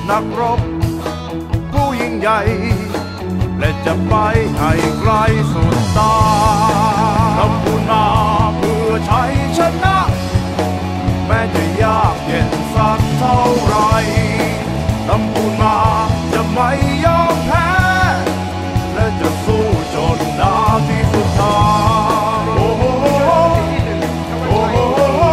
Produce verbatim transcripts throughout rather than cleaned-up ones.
นักรบผู้ยิ่งใหญ่และจะไปให้ไกลสุดตาลำพูนมาเพื่อชัยชนะแม้จะยากเย็นสักเท่าไรลำพูนมาจะไม่ยอมแพ้และจะสู้จนนาทีสุดท้ายโอ้โหโอ้โห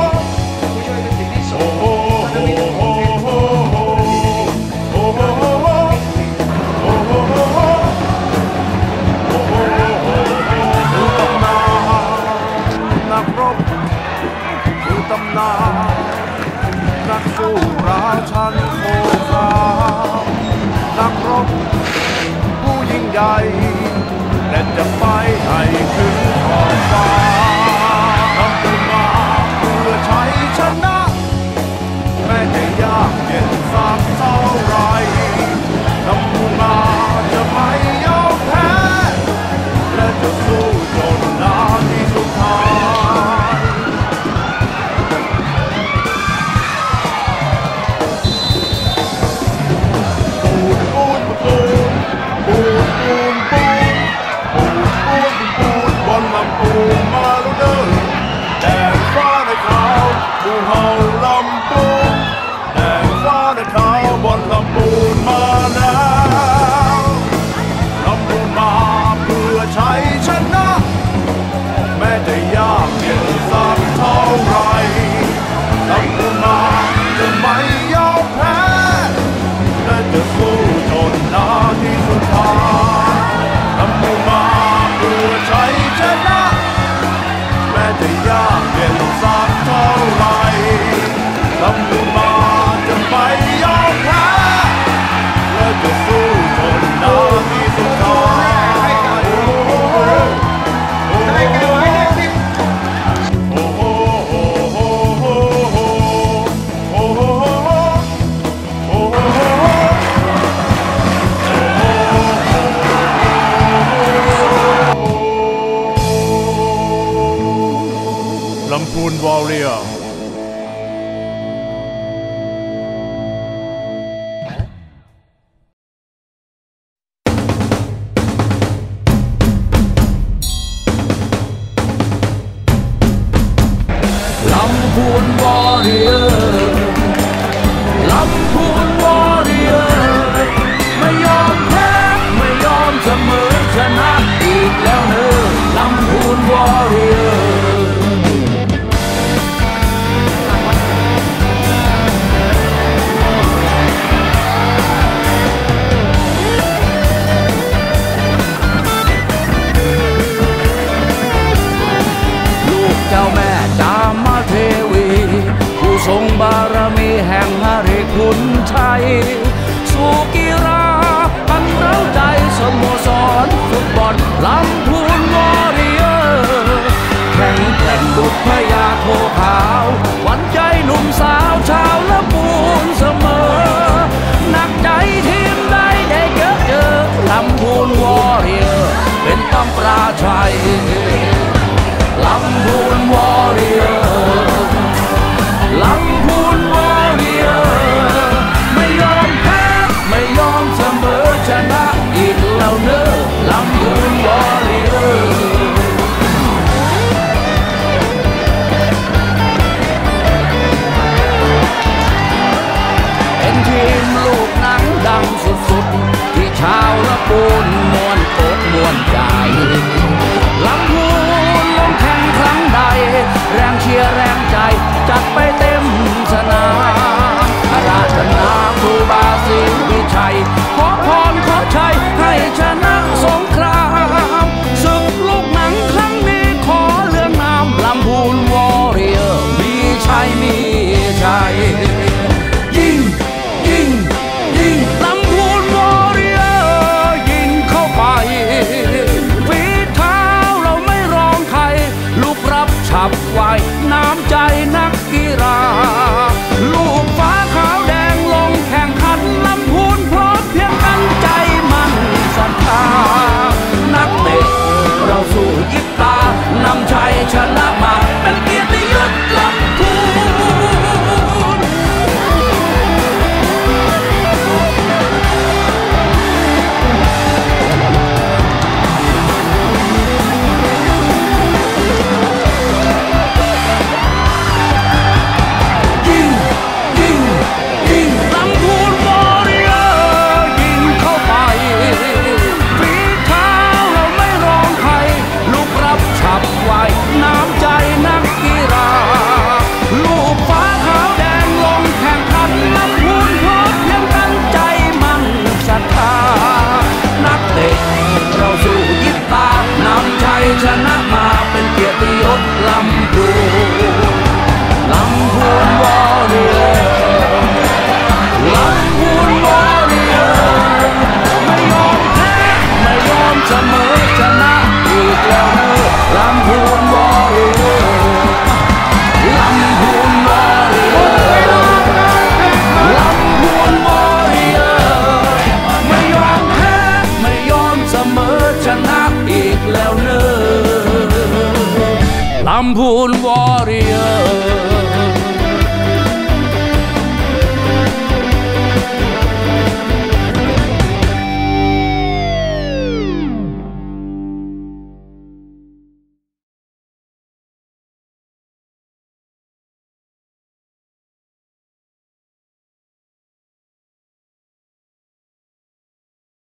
ตำนานนักสู้ราชันโคสามนักรบผู้ยิ่งใหญ่และจะไปให้ถึงขอบฟ้าทำขึ้นมาเพื่อชัยชนะแม้จะยากเย็นสักเท่าไรทำขึ้นมาจะไม่ยอมแพ้และจะสู้จนนาทีสุดท้ายภูเขาลำพูนแดงฟ้าในขาวบนลำพูนมาแล้วลำพูนมาเพื่อชัยชนะแม้จะยากเย็นสักเท่าไรลำพูนมาจะไม่ยอมแพ้และจะสู้จนนาทีสุดท้ายลำพูนมาเพื่อชัยชนะแม้จะยากเย็นสักเท่าไรลำพูนมาจะไม่ยอมแพ้และจะสู้จนนาทีสุดท้ายโอ้โหโอ้โหโอ้โหโอ้โหโอ้โหโอ้โหลำพูนวอร์เรียร์ลำพูนวอร์เรียร์ลำพูนวอร์เรียร์ไม่ยอมแพ้ไม่ยอมเสมอชนะอีกแล้วเนอะลำพูนวอร์เรียร์เจ้าแม่จามเทวีผู้ทรงบารมีแห่งหฤทัยชัยสู่กีฬาอันเร้าใจสโมสรฟุตบอลลำพูนวอร์เรียร์แข่งแกร่งดุจพญาโคขาวหวั่นใจหนุ่มสาวชาวลำพูนเสมอหนักใจทีมใดได้เจอเจอลำพูนวอร์เรียร์เป็นต้องปราชัยลำพูนวอร์เรียร์ลำพูนวอร์เรียร์ไม่ยอมแพ้ไม่ยอมเสมอชนะอีกแล้วเนอะลำพูนวอร์เรียร์เป็นทีมลูกหนังดังสุดๆที่ชาวลำพูนมวนอกมวนใจลำพูนลงแข่งครั้งใดแรงเชียร์แรงใจจัดไปเต็มสนามอาราธนาครูบาศรีวิชัยขอพรขอชัยให้ชนะสงครามศึกลูกหนังครั้งนี้ขอเลื่อนนามลำพูนวอร์เรียร์มีชัยมีชัยยิงยิงยิงลำพูนวอร์เรียร์ยิงเข้าไปฝีเท้าเราไม่รองใครลูกรับฉับไวน้ำใจนักกีฬา